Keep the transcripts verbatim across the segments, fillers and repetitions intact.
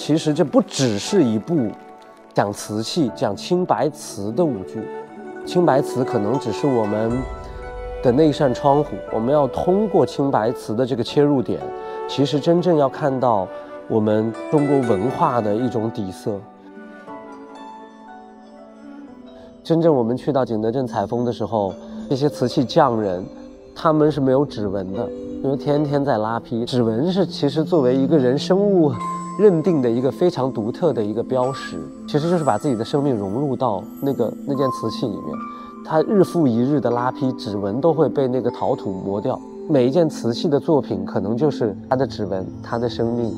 其实这不只是一部讲瓷器、讲青白瓷的舞剧。青白瓷可能只是我们的那一扇窗户，我们要通过青白瓷的这个切入点，其实真正要看到我们中国文化的一种底色。真正我们去到景德镇采风的时候，这些瓷器匠人，他们是没有指纹的，因为天天在拉坯。指纹是其实作为一个人生物认定的一个非常独特的一个标识，其实就是把自己的生命融入到那个那件瓷器里面。它日复一日的拉坯，指纹都会被那个陶土磨掉。每一件瓷器的作品，可能就是它的指纹，它的生命。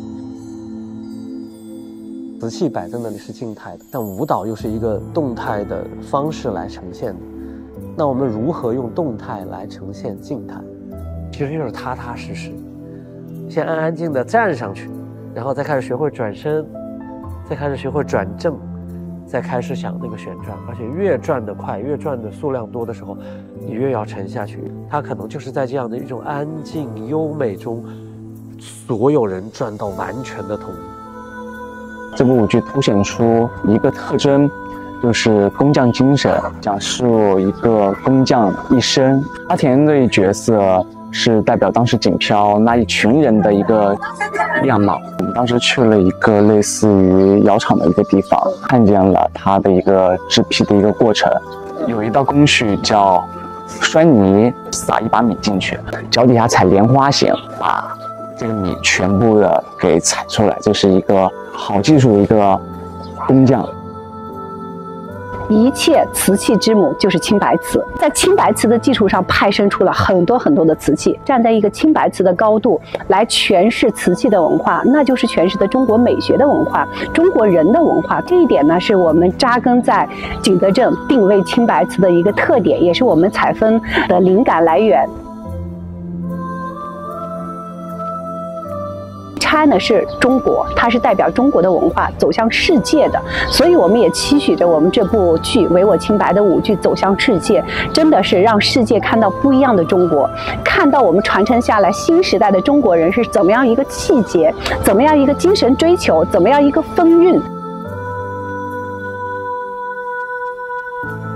瓷器摆在那里是静态的，但舞蹈又是一个动态的方式来呈现的。那我们如何用动态来呈现静态？其实就是踏踏实实，先安安静的站上去，然后再开始学会转身，再开始学会转正，再开始想那个旋转。而且越转得快，越转的数量多的时候，你越要沉下去。它可能就是在这样的一种安静优美中，所有人转到完全的统一。 这部舞剧凸显出一个特征，就是工匠精神，讲述一个工匠一生。阿田这一角色是代表当时锦漂那一群人的一个样貌。我们当时去了一个类似于窑厂的一个地方，看见了他的一个制坯的一个过程。有一道工序叫摔泥，撒一把米进去，脚底下踩莲花弦，把这个米全部的给踩出来，这是一个好技术的一个工匠。 一切瓷器之母就是青白瓷，在青白瓷的基础上派生出了很多很多的瓷器，站在一个青白瓷的高度来诠释瓷器的文化，那就是诠释的中国美学的文化，中国人的文化。这一点呢，是我们扎根在景德镇定位青白瓷的一个特点，也是我们采风的灵感来源。China 是中国，它是代表中国的文化走向世界的，所以我们也期许着我们这部剧《唯我清白》的舞剧走向世界，真的是让世界看到不一样的中国，看到我们传承下来新时代的中国人是怎么样一个气节，怎么样一个精神追求，怎么样一个风韵。